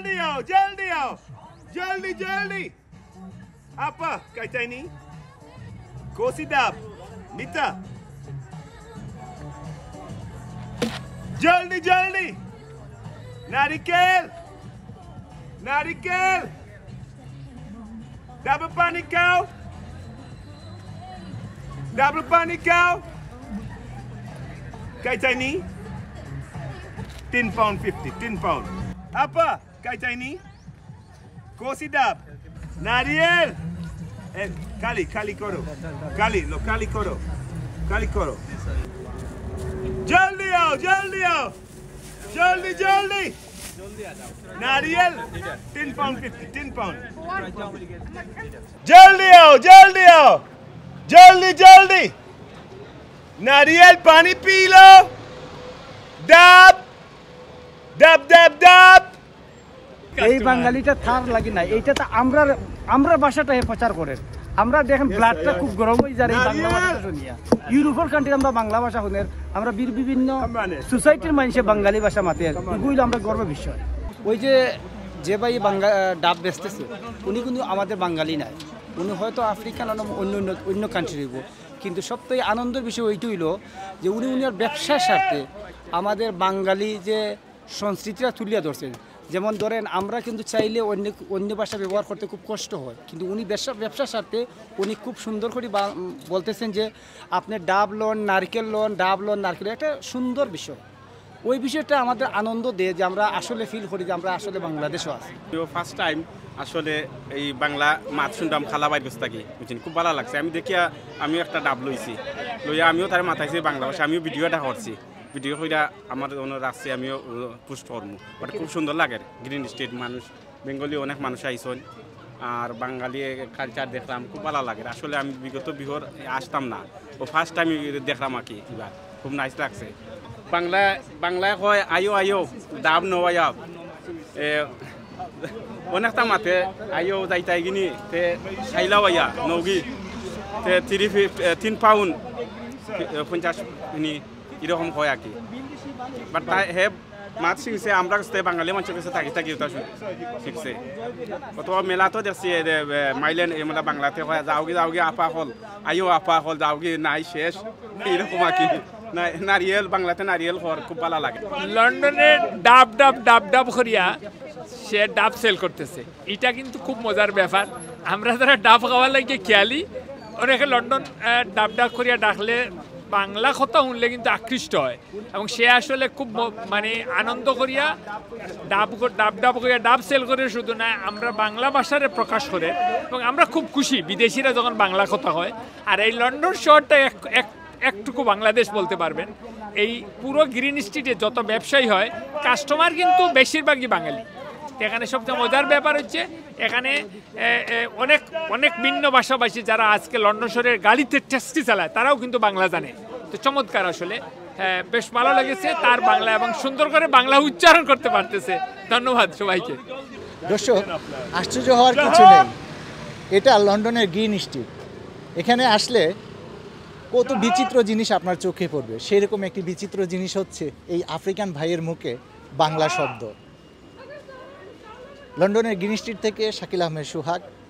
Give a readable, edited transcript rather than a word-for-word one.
जल्दी आओ जल्दी आओ जल्दी जल्दी apa kata ini kosidap nita जल्दी जल्दी नारिकेल नारिकेल double panik kau kata ini 10 pound 50 10 pound apa kata ini kosidap नारियल काली काली करो काली लो काली करो जल्दी आओ जल्दी नारियल 10 pound 50 10 pound जल्दी आओ जल्दी नारियल पानी पी लो डाब डाब डाब डाब এই বাঙালিটা থার লাগি না এইটা তো আমরা ভাষাটা প্রচার করেন আমরা দেখেন ব্লাডটা খুব গরম হয়ে যায় এই বাংলা ভাষাটা শুনিয়া ইউরোপের কান্ট্রি আমরা বাংলা ভাষা শুনেন আমরা বিভিন্ন সোসাইটির মানুষে বাঙালি ভাষা মাতে এগুলো আমরা গর্ব বিষয় ওই যে ভাই ডাব বেচতেছে উনি কিন্তু আমাদের বাঙালি নাই উনি হয়তো আফ্রিকান অন্য কান্ট্রি হইব কিন্তু সবথেকে আনন্দের বিষয় ওইটা হইল যে উনি উনার ব্যবসার স্বার্থে আমাদের বাঙালি যে সংস্কৃতিটা তুলিয়া ধরছেন যেমন ধরেন আমরা কিন্তু চাইলে অন্য ভাষা ব্যবহার করতে খুব কষ্ট হয় কিন্তু উনি ব্যবসার স্বার্থে উনি খুব সুন্দর করে বলতেছেন যে আপনি ডাব লোন নারকেল একটা সুন্দর বিষয় ওই বিষয়টা আমাদের আনন্দ দেয় যে আমরা আসলে ফিল করি যে আমরা আসলে বাংলাদেশও আছি ফার্স্ট টাইম আসলে এই বাংলা মাছ শুনলাম খালা বাইর বসে থাকি বুঝছেন খুব ভালো লাগছে আমি দেখিয়া আমিও একটা ডাব লইয়া আমিও তার মাথাইছি বাংলা ভাষা আমিও ভিডিওটা করছি ভিডিও কইরা আমার রাখছি আমিও পোস্ট করবো বাট খুব সুন্দর লাগে গ্রিন স্টেট মানুষ বেঙ্গলি অনেক মানুষ আইসন আর বাঙালি কালচার দেখলাম খুব ভালো লাগে আসলে আমি বিগত বিহর আসতাম না ও ফার্স্ট টাইম দেখলাম আর কি এবার খুব নাইস লাগছে বাংলায় কয় আয়ো দাব নয়া অনেকটা মাতে আয়ো যাইতাই গিনি তে খাইলাও আয়া নৌগি তে 3 পাউন্ড 50 নি এরকম হয় আর কি বাট হে মাছ শিখছে আমরা কাছে বাঙালি মানুষের কাছে থাকি ওটা শিখছে কত মেলা তো দেখছি মাইলেন মানে বাংলাতে হয় যাওগে আপা হল আইও আপা হল যাওগে নাই শেষ এইরকম আর কি নারিয়েল বাংলাতে নারিয়েল হওয়ার খুব ভালো লাগে লন্ডনে ডাব করিয়া সে ডাব সেল করতেছে এটা কিন্তু খুব মজার ব্যাপার আমরা যারা ডাব খাওয়ার লাগে খেয়ালি অনেকে লন্ডন ডাব করিয়া ডাকলে বাংলা কথা শুনলে কিন্তু আকৃষ্ট হয় এবং সে আসলে খুব মানে আনন্দ করিয়া ডাব করিয়া ডাব সেল করে শুধু না আমরা বাংলা ভাষারে প্রকাশ করে এবং আমরা খুব খুশি বিদেশিরা যখন বাংলা কথা হয় আর এই লন্ডন শহরটা একটুকু বাংলাদেশ বলতে পারবেন এই পুরো গ্রিন স্ট্রিটে যত ব্যবসায়ী হয় কাস্টমার কিন্তু বেশিরভাগই বাঙালি এখানে সবচেয়ে মজার ব্যাপার হচ্ছে এখানে অনেক ভিন্ন ভাষাভাষী যারা আজকে লন্ডন শহরের গাড়িতে ট্যাক্সি চালায় তারাও কিন্তু বাংলা জানে তো চমৎকার আসলে বেশ ভালো লেগেছে তার বাংলা এবং সুন্দর করে বাংলা উচ্চারণ করতে পারতেছে ধন্যবাদ সবাইকে দর্শক আশ্চর্য হওয়ার কিছু নেই এটা লন্ডনের গ্রিন স্ট্রিট এখানে আসলে কত বিচিত্র জিনিস আপনার চোখে পড়বে সেরকম একটি বিচিত্র জিনিস হচ্ছে এই আফ্রিকান ভাইয়ের মুখে বাংলা শব্দ লন্ডনের গ্রিন স্ট্রিট থেকে শাকিল আহমেদ সোহাগ